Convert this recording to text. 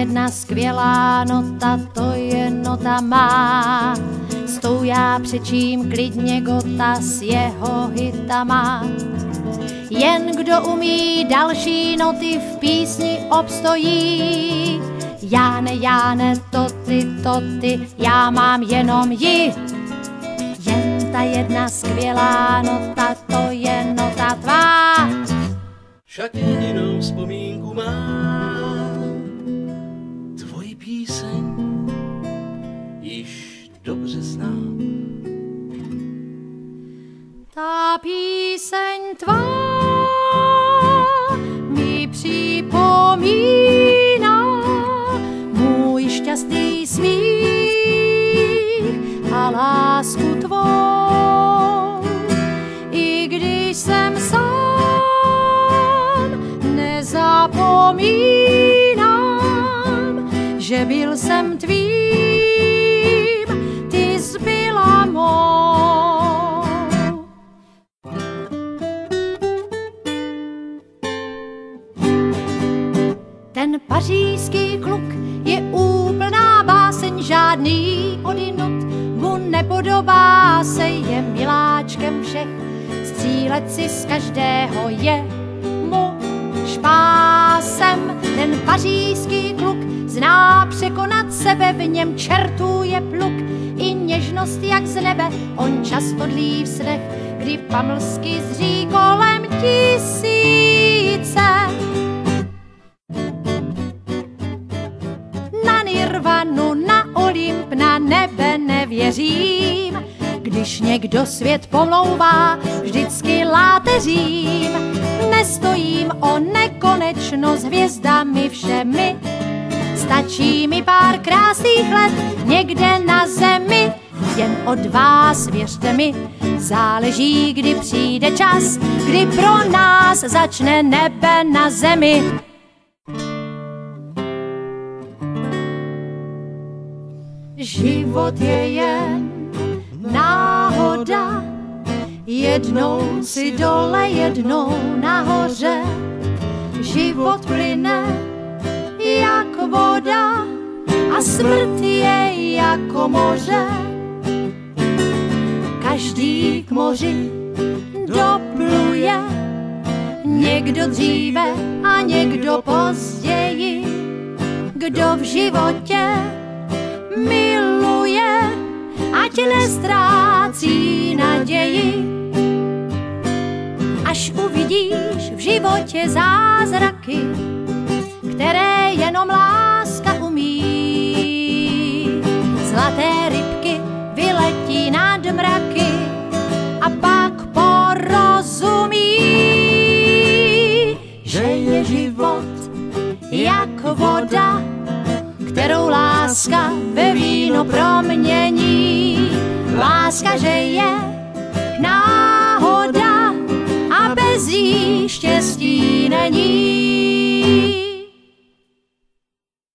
jedna skvělá nota, to je nota má. S tou já přečím klidně Gotta s jeho hitama. Jen kdo umí další noty v písni obstojí. Já ne, to ty, já mám jenom ji. Jen ta jedna skvělá nota, to je nota tvá. Však jedinou vzpomínku mám, tvoji píseň již dobře znám. Ta píseň tvá mi připomíná můj šťastný smích a lásku tvou. I když jsem sám, nezapomínám, že byl jsem tvým, ty zbyla mou. Ten pařížský kluk je úplná báseň, žádný odinut mu nepodobá se, je miláčkem všech, střílet si z každého je mu špásem. Ten pařížský kluk zná překonat sebe, v něm čertů je pluk i něžnost jak z nebe. On často dlí v snech, kdy pamlsky zří kolem tisíce. Na Nirvanu, na Olymp, na nebe nevěřím. Když někdo svět pomlouvá, vždycky láteřím. Nestojím o nekonečno s hvězdami všemi. Stačí mi pár krásných let někde na zemi. Jen od vás, věřte mi, záleží, kdy přijde čas, kdy pro nás začne nebe na zemi. Život je jen náhoda, jednou si dole, jednou nahoře. Život plyne jak voda a smrt je jako moře. Každý k moři dopluje, někdo dříve a někdo později. Kdo v životě miluje, ať neztrácí naději. Až uvidíš v životě zázraky, které jenom láska umí. Zlaté rybky vyletí nad mraky a pak porozumí, že je život jak voda, kterou láska ve víno promění. Láska, že je náhoda a bez jí štěstí není.